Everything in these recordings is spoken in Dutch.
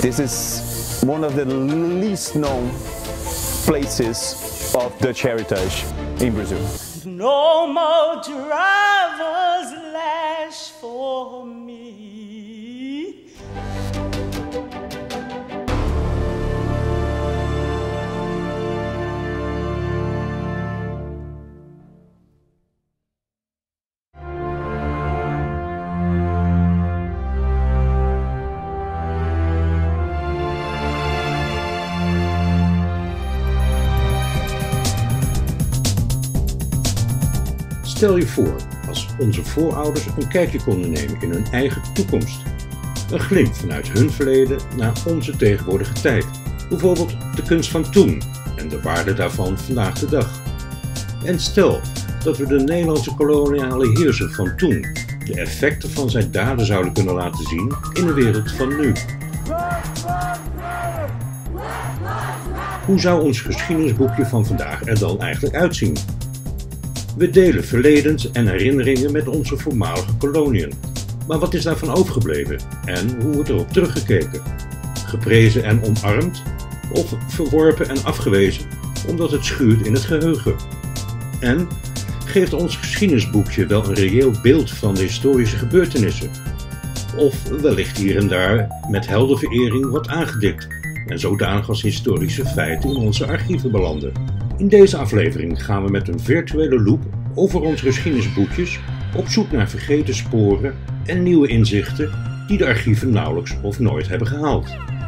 This is one of the least known places of Dutch heritage in Brazil. No more driver's lash for me. Stel je voor als onze voorouders een kijkje konden nemen in hun eigen toekomst. Een glimp vanuit hun verleden naar onze tegenwoordige tijd. Bijvoorbeeld de kunst van toen en de waarde daarvan vandaag de dag. En stel dat we de Nederlandse koloniale heerser van toen de effecten van zijn daden zouden kunnen laten zien in de wereld van nu. Hoe zou ons geschiedenisboekje van vandaag er dan eigenlijk uitzien? We delen verledens en herinneringen met onze voormalige koloniën. Maar wat is daarvan overgebleven en hoe wordt erop teruggekeken? Geprezen en omarmd of verworpen en afgewezen omdat het schuurt in het geheugen? En geeft ons geschiedenisboekje wel een reëel beeld van de historische gebeurtenissen? Of wellicht hier en daar met heldenverering wat aangedikt en zodanig als historische feiten in onze archieven belanden? In deze aflevering gaan we met een virtuele loop over onze geschiedenisboekjes op zoek naar vergeten sporen en nieuwe inzichten die de archieven nauwelijks of nooit hebben gehaald.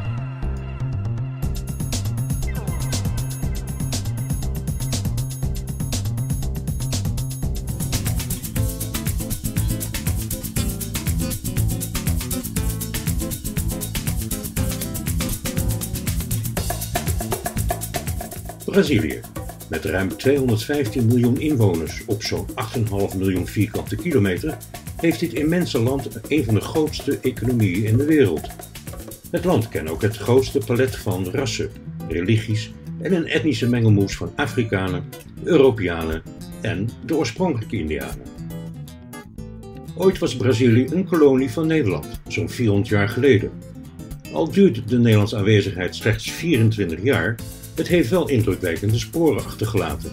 Brazilië, met ruim 215 miljoen inwoners op zo'n 8,5 miljoen vierkante kilometer, heeft dit immense land een van de grootste economieën in de wereld. Het land kent ook het grootste palet van rassen, religies en een etnische mengelmoes van Afrikanen, Europeanen en de oorspronkelijke Indianen. Ooit was Brazilië een kolonie van Nederland, zo'n 400 jaar geleden. Al duurt de Nederlandse aanwezigheid slechts 24 jaar, het heeft wel indrukwekkende sporen achtergelaten.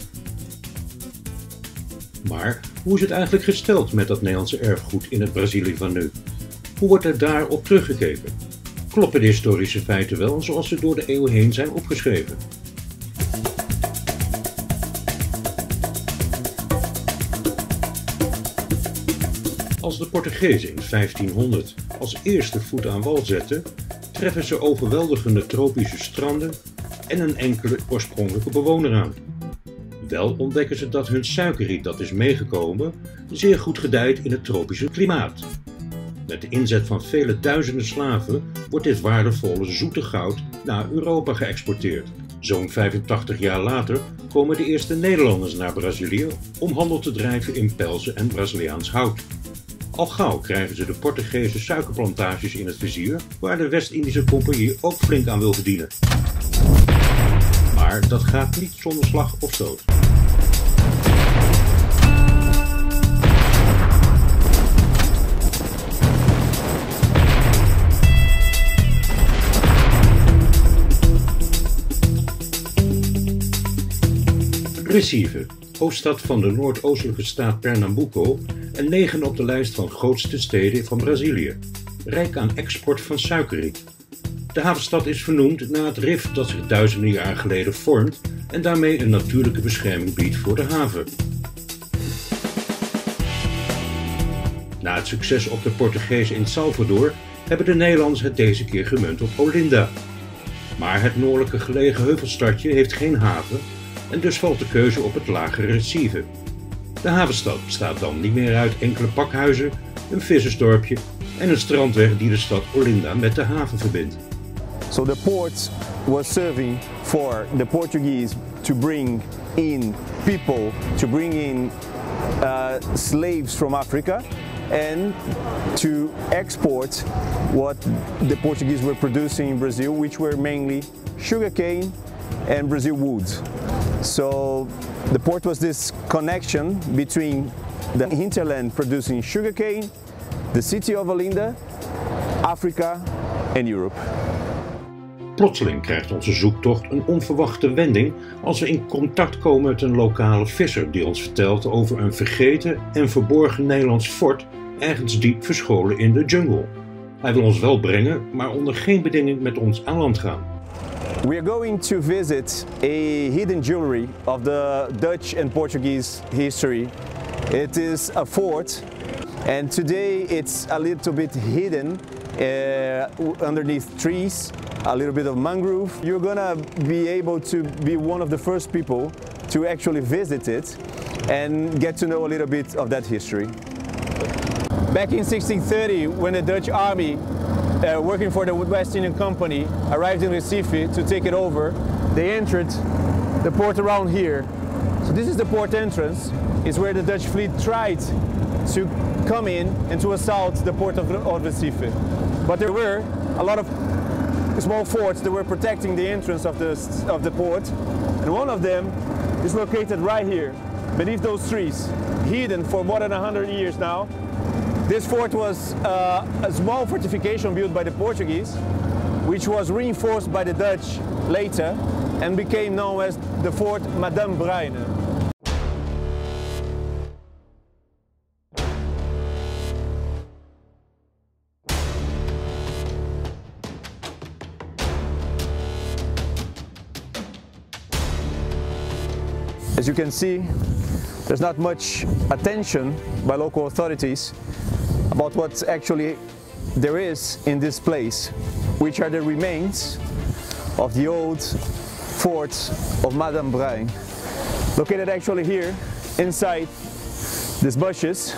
Maar hoe is het eigenlijk gesteld met dat Nederlandse erfgoed in het Brazilië van nu? Hoe wordt er daarop teruggekeken? Kloppen de historische feiten wel zoals ze door de eeuwen heen zijn opgeschreven? Als de Portugezen in 1500 als eerste voet aan wal zetten, treffen ze overweldigende tropische stranden en een enkele oorspronkelijke bewoner aan. Wel ontdekken ze dat hun suikerriet dat is meegekomen zeer goed gedijt in het tropische klimaat. Met de inzet van vele duizenden slaven wordt dit waardevolle zoete goud naar Europa geëxporteerd. Zo'n 85 jaar later komen de eerste Nederlanders naar Brazilië om handel te drijven in pelzen en Braziliaans hout. Al gauw krijgen ze de Portugese suikerplantages in het vizier, waar de West-Indische Compagnie ook flink aan wil verdienen. Maar dat gaat niet zonder slag of stoot. Recife, hoofdstad van de noordoostelijke staat Pernambuco en 9 op de lijst van grootste steden van Brazilië, rijk aan export van suikerriet. De havenstad is vernoemd naar het rif dat zich duizenden jaren geleden vormt en daarmee een natuurlijke bescherming biedt voor de haven. Na het succes op de Portugezen in Salvador hebben de Nederlanders het deze keer gemunt op Olinda. Maar het noordelijke gelegen heuvelstadje heeft geen haven en dus valt de keuze op het lagere Recife. De havenstad bestaat dan niet meer uit enkele pakhuizen, een vissersdorpje en een strandweg die de stad Olinda met de haven verbindt. So the port was serving for the Portuguese to bring in people, to bring in slaves from Africa and to export what the Portuguese were producing in Brazil, which were mainly sugarcane and Brazil wood. So the port was this connection between the hinterland producing sugarcane, the city of Olinda, Africa and Europe. Plotseling krijgt onze zoektocht een onverwachte wending als we in contact komen met een lokale visser die ons vertelt over een vergeten en verborgen Nederlands fort ergens diep verscholen in de jungle. Hij wil ons wel brengen, maar onder geen bedinging met ons aan land gaan. We are going to visit a hidden jewelry of the Dutch and Portuguese history. It is a fort, and today it's a little bit hidden underneath trees, a little bit of mangrove. You're gonna be able to be one of the first people to actually visit it and get to know a little bit of that history. Back in 1630, when the Dutch army working for the West Indian Company arrived in Recife to take it over, they entered the port around here. So this is the port entrance. It's where the Dutch fleet tried to come in and to assault the port of Recife. But there were a lot of small forts that were protecting the entrance of the port, and one of them is located right here, beneath those trees, hidden for more than 100 years now. This fort was a small fortification built by the Portuguese, which was reinforced by the Dutch later and became known as the Fort Madame Bruine. As you can see, there's not much attention by local authorities about what actually there is in this place, which are the remains of the old fort of Madame Bruine, located actually here inside these bushes.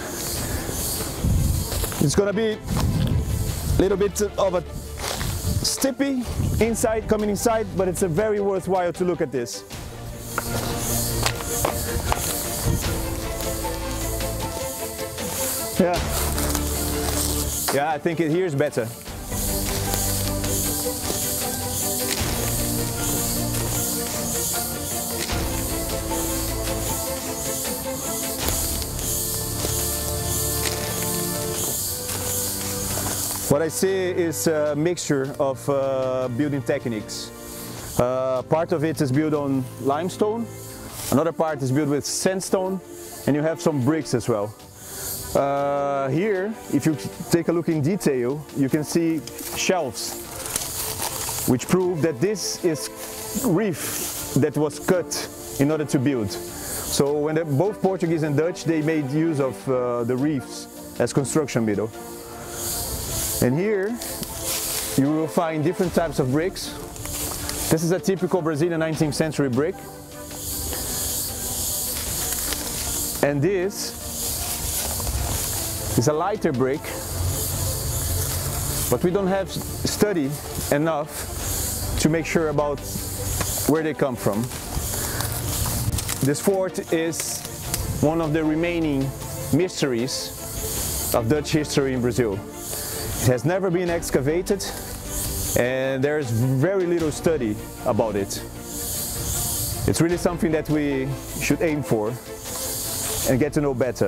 It's gonna be a little bit of a stippy inside, coming inside, but it's a very worthwhile to look at this. Yeah, I think it here is better. What I see is a mixture of building techniques. Part of it is built on limestone, another part is built with sandstone, and you have some bricks as well. Here, if you take a look in detail, you can see shelves, which prove that this is reef that was cut in order to build. So when both Portuguese and Dutch, they made use of the reefs as construction material. And here, you will find different types of bricks. This is a typical Brazilian 19th century brick. And this is a lighter brick, but we don't have study enough to make sure about where they come from. This fort is one of the remaining mysteries of Dutch history in Brazil. It has never been excavated, and there's very little study about it. It's really something that we should aim for and get to know better.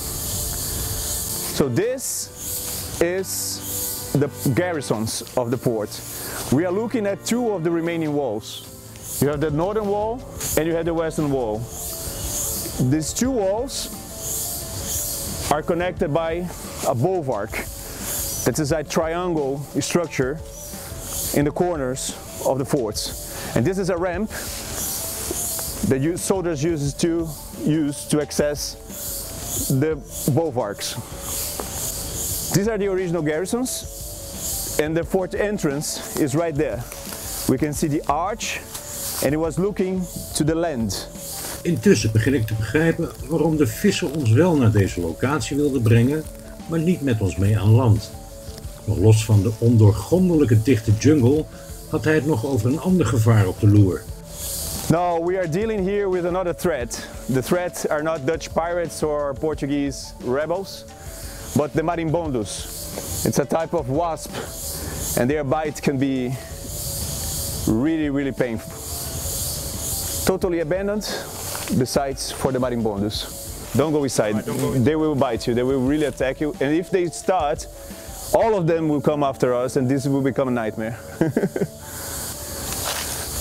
So this is the garrisons of the port. We are looking at two of the remaining walls. You have the northern wall and you have the western wall. These two walls are connected by a bulwark. That is a triangle structure in the corners of the forts. And this is a ramp that soldiers use to access the bulwarks. These are the original garrisons, and the fort entrance is right there. We can see the arch, and it was looking to the land. Intussen begin ik te begrijpen waarom de visser ons wel naar deze locatie wilde brengen, maar niet met ons mee aan land. Nog los van de ondoorgrondelijke dichte jungle had hij het nog over een ander gevaar op de loer. Now we are dealing here with another threat. The threat are not Dutch pirates or Portuguese rebels, but the marimbondos. It's a type of wasp, and their bite can be really painful. Totally abandoned, besides for the marimbondos. Don't go inside. They will bite you. They will really attack you. And if they start, all of them will come after us, and this will become a nightmare.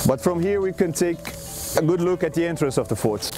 But from here we can take a good look at the entrance of the fort.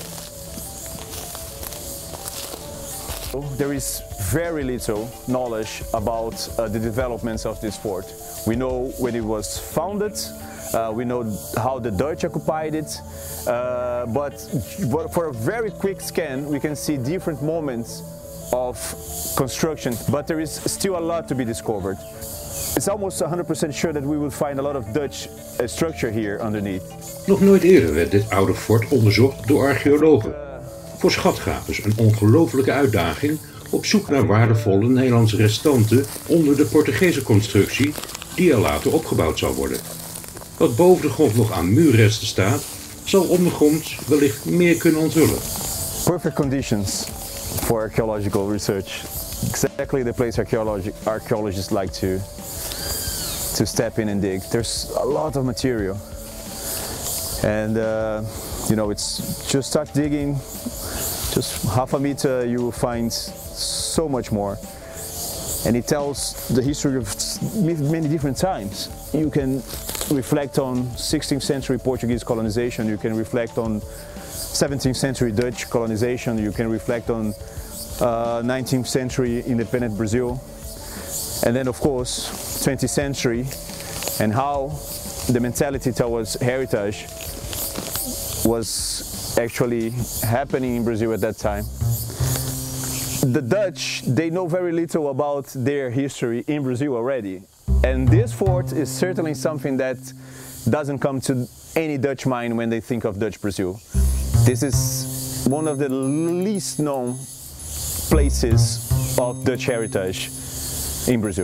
There is very little knowledge about the developments of this fort. We know when it was founded, we know how the Dutch occupied it, but for a very quick scan we can see different moments of construction, but there is still a lot to be discovered. It's almost 100% sure that we will find a lot of Dutch structure here underneath. Nog nooit eerder werd dit oude fort onderzocht door archeologen. Voor schatgravers een ongelofelijke uitdaging op zoek naar waardevolle Nederlandse restanten onder de Portugese constructie die er later opgebouwd zal worden. Wat boven de grond nog aan muurresten staat, zal ondergronds wellicht meer kunnen onthullen. Perfect conditions for archaeological research. Exactly the place archaeologists like to step in and dig. There's a lot of material. And you know, it's just start digging, just half a meter you will find so much more. And it tells the history of many different times. You can reflect on 16th century Portuguese colonization, you can reflect on 17th century Dutch colonization, you can reflect on 19th century independent Brazil, and then of course 20th century and how the mentality towards heritage was actually happening in Brazil at that time. The Dutch, they know very little about their history in Brazil already. And this fort is certainly something that doesn't come to any Dutch mind when they think of Dutch Brazil. This is one of the least known places of Dutch heritage in Brazil.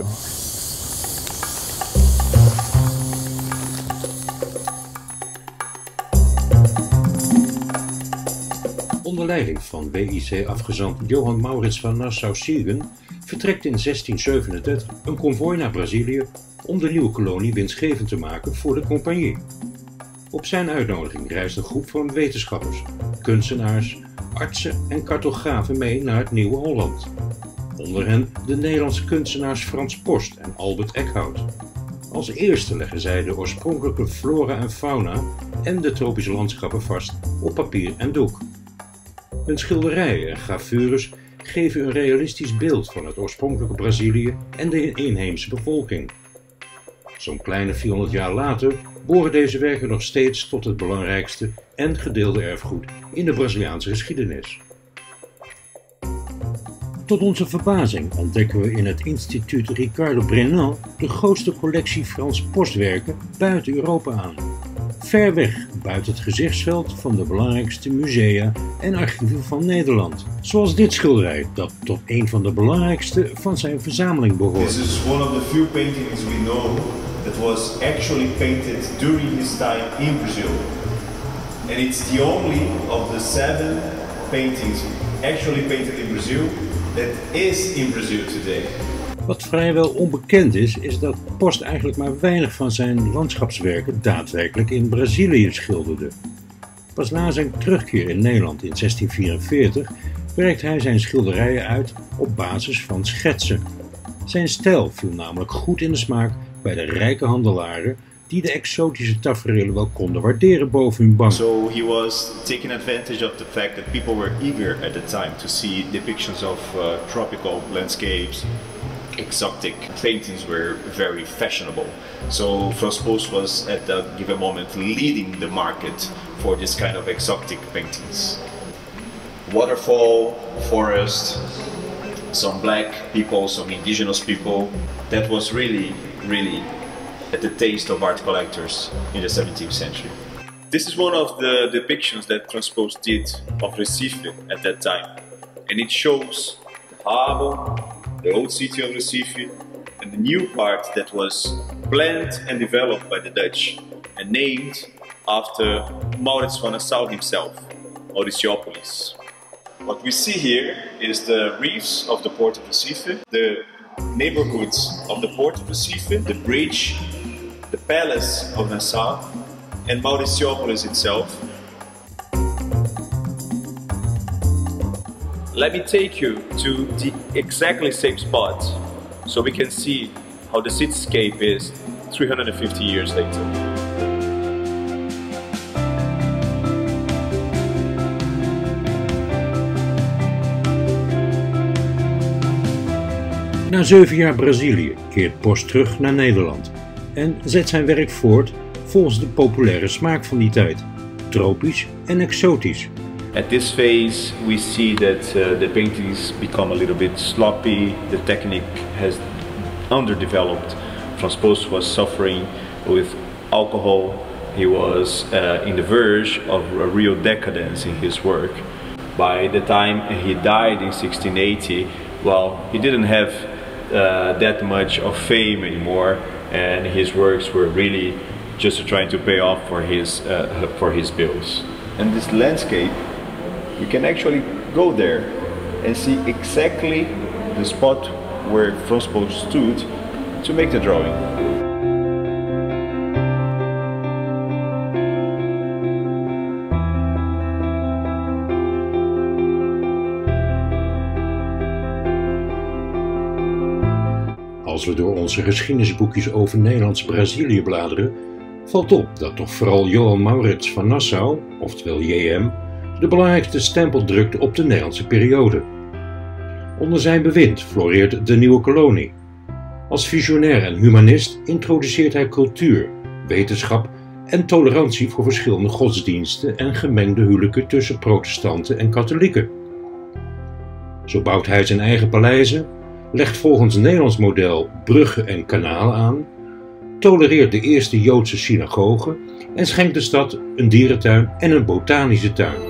Onder leiding van WIC-afgezant Johan Maurits van Nassau-Siegen vertrekt in 1637 een konvooi naar Brazilië om de nieuwe kolonie winstgevend te maken voor de compagnie. Op zijn uitnodiging reist een groep van wetenschappers, kunstenaars, artsen en cartografen mee naar het Nieuwe Holland. Onder hen de Nederlandse kunstenaars Frans Post en Albert Eckhout. Als eerste leggen zij de oorspronkelijke flora en fauna en de tropische landschappen vast op papier en doek. Hun schilderijen en gravures geven een realistisch beeld van het oorspronkelijke Brazilië en de inheemse bevolking. Zo'n kleine 400 jaar later behoren deze werken nog steeds tot het belangrijkste en gedeelde erfgoed in de Braziliaanse geschiedenis. Tot onze verbazing ontdekken we in het instituut Ricardo Brennan de grootste collectie Frans Postwerken buiten Europa aan. Ver weg buiten het gezichtsveld van de belangrijkste musea en archieven van Nederland. Zoals dit schilderij dat tot een van de belangrijkste van zijn verzameling behoort. This is one of the few paintings we know that was actually painted during his time in Brazil. And it's the only of the 7 paintings actually painted in Brazil that is in Brazil today. Wat vrijwel onbekend is dat Post eigenlijk maar weinig van zijn landschapswerken daadwerkelijk in Brazilië schilderde. Pas na zijn terugkeer in Nederland in 1644 werkt hij zijn schilderijen uit op basis van schetsen. Zijn stijl viel namelijk goed in de smaak bij de rijke handelaren die de exotische taferelen wel konden waarderen boven hun bank. So he was taking advantage of the fact that people were eager at the time to see depictions of tropical landscapes. Exotic paintings were very fashionable. So Frans Post was at that given moment leading the market for this kind of exotic paintings. Waterfall, forest, some black people, some indigenous people. That was really at the taste of art collectors in the 17th century. This is one of the depictions that Frans Post did of Recife at that time. And it shows the harbor, the old city of Recife, and the new part that was planned and developed by the Dutch and named after Maurits van Nassau himself, Mauriciopolis. What we see here is the reefs of the port of Recife, the neighborhoods of the port of Recife, the bridge, the palace of Nassau, and Mauriciopolis itself. Let me take you to the exactly same spot so we can see how the cityscape is 350 years later. Na 7 jaar Brazilië keert Bos terug naar Nederland en zet zijn werk voort volgens de populaire smaak van die tijd, tropisch en exotisch. At this phase we see that the paintings become a little bit sloppy, the technique has underdeveloped. Frans Bos was suffering with alcohol, he was in the verge of a real decadence in his work. By the time he died in 1680, well, he didn't have that much of fame anymore, and his works were really just trying to pay off for his bills. And this landscape, we can actually go there and see exactly the spot where Frans Bos stood to make the drawing. Als we door onze geschiedenisboekjes over Nederlands-Brazilië bladeren, valt op dat toch vooral Johan Maurits van Nassau, oftewel JM, de belangrijkste stempel drukte op de Nederlandse periode. Onder zijn bewind floreert de nieuwe kolonie. Als visionair en humanist introduceert hij cultuur, wetenschap en tolerantie voor verschillende godsdiensten en gemengde huwelijken tussen protestanten en katholieken. Zo bouwt hij zijn eigen paleizen, legt volgens Nederlands model bruggen en kanalen aan, tolereert de eerste Joodse synagoge en schenkt de stad een dierentuin en een botanische tuin.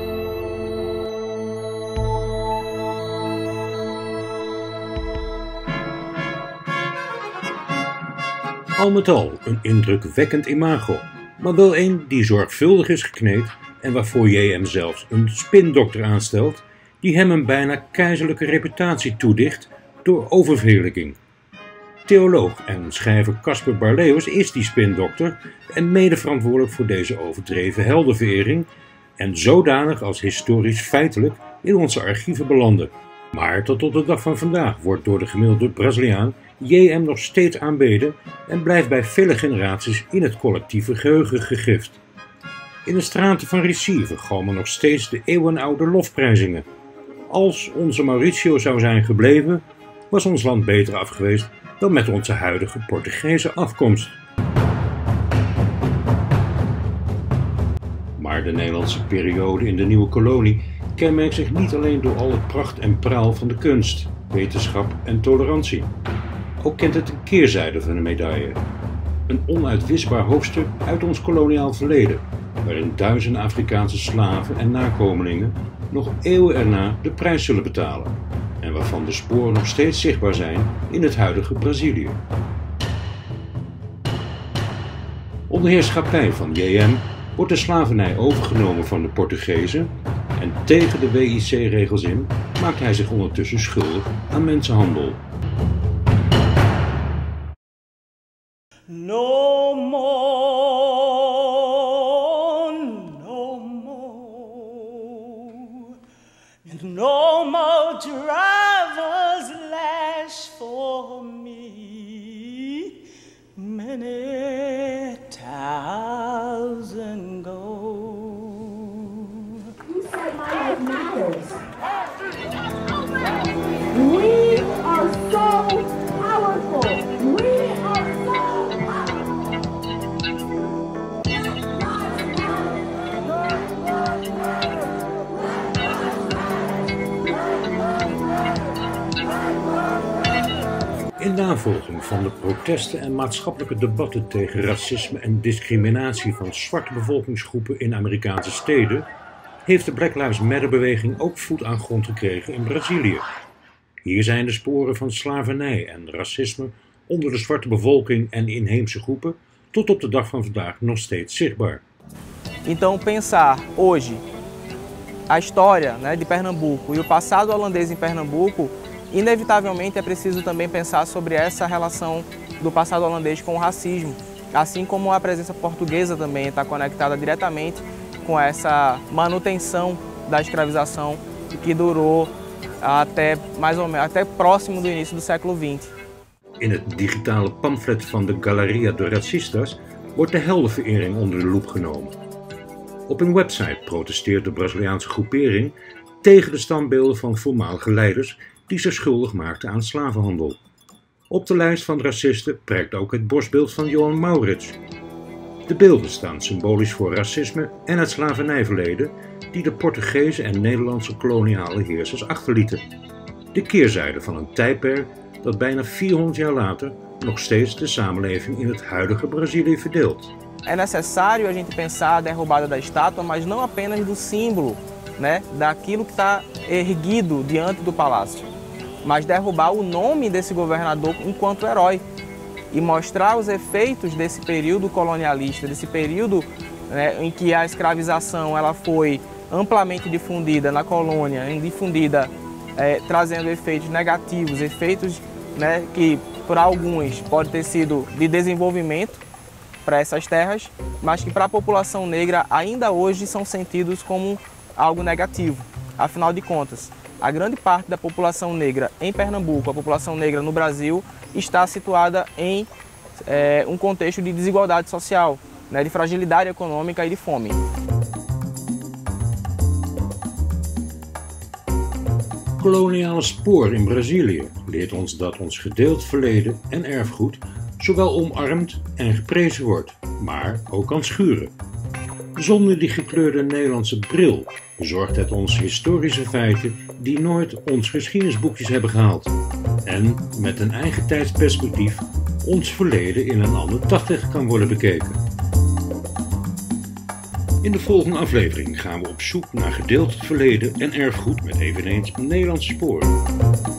Al met al een indrukwekkend imago, maar wel een die zorgvuldig is gekneed en waarvoor JM zelfs een spindokter aanstelt die hem een bijna keizerlijke reputatie toedicht door oververheerlijking. Theoloog en schrijver Caspar Barleus is die spindokter en mede verantwoordelijk voor deze overdreven heldenverering en zodanig als historisch feitelijk in onze archieven belanden. Maar tot op de dag van vandaag wordt door de gemiddelde Braziliaan JM nog steeds aanbeden en blijft bij vele generaties in het collectieve geheugen gegrift. In de straten van Recife galmen nog steeds de eeuwenoude lofprijzingen. Als onze Mauricio zou zijn gebleven, was ons land beter af geweest dan met onze huidige Portugese afkomst. Maar de Nederlandse periode in de nieuwe kolonie kenmerkt zich niet alleen door al het pracht en praal van de kunst, wetenschap en tolerantie. Ook kent het een keerzijde van de medaille. Een onuitwisbaar hoofdstuk uit ons koloniaal verleden, waarin duizenden Afrikaanse slaven en nakomelingen nog eeuwen erna de prijs zullen betalen en waarvan de sporen nog steeds zichtbaar zijn in het huidige Brazilië. Onder heerschappij van JM wordt de slavernij overgenomen van de Portugezen en tegen de WIC-regels in maakt hij zich ondertussen schuldig aan mensenhandel. No more, no more, no more driver's lash for me. Many thousand go. You say my life matters. We are so powerful. We are so In navolging van de protesten en maatschappelijke debatten tegen racisme en discriminatie van zwarte bevolkingsgroepen in Amerikaanse steden, heeft de Black Lives Matter-beweging ook voet aan grond gekregen in Brazilië. Hier zijn de sporen van slavernij en racisme onder de zwarte bevolking en inheemse groepen tot op de dag van vandaag nog steeds zichtbaar. Então pensar hoje a história, de Pernambuco e o passado holandês em Pernambuco, inevitavelmente é preciso também pensar sobre essa relação do passado holandês com o racismo, assim como a presença portuguesa também está conectada diretamente com essa manutenção da escravização que durou até mais ou menos até próximo do início do século XX. In het digitale pamflet van de Galeria de Racistas wordt de heldenverering onder de loep genomen. Op hun website protesteert de Braziliaanse groepering tegen de standbeelden van voormalige leiders die zich schuldig maakten aan slavenhandel. Op de lijst van racisten prijkt ook het borstbeeld van Johan Maurits. De beelden staan symbolisch voor racisme en het slavernijverleden die de Portugese en Nederlandse koloniale heersers achterlieten. De keerzijde van een tijdperk dat bijna 400 jaar later nog steeds de samenleving in het huidige Brazilië verdeelt. É necessário a gente pensar a derrubada da estátua, mas não apenas do símbolo, né, daquilo que está erguido diante do palácio, mas derrubar o nome desse governador enquanto herói e mostrar os efeitos desse período colonialista, desse período, né, em que a escravização ela foi amplamente difundida na colônia, trazendo efeitos negativos, efeitos, né, que para alguns pode ter sido de desenvolvimento para essas terras, mas que para a população negra ainda hoje são sentidos como algo negativo. Afinal de contas, a grande parte da população negra em Pernambuco, a população negra no Brasil, está situada em um contexto de desigualdade social, né, de fragilidade econômica e de fome. Koloniale spoor in Brazilië leert ons dat ons gedeeld verleden en erfgoed zowel omarmd en geprezen wordt, maar ook kan schuren. Zonder die gekleurde Nederlandse bril bezorgt het ons historische feiten die nooit ons geschiedenisboekjes hebben gehaald. En met een eigen tijdsperspectief ons verleden in een ander daglicht kan worden bekeken. In de volgende aflevering gaan we op zoek naar gedeeld verleden en erfgoed met eveneens Nederlandse sporen.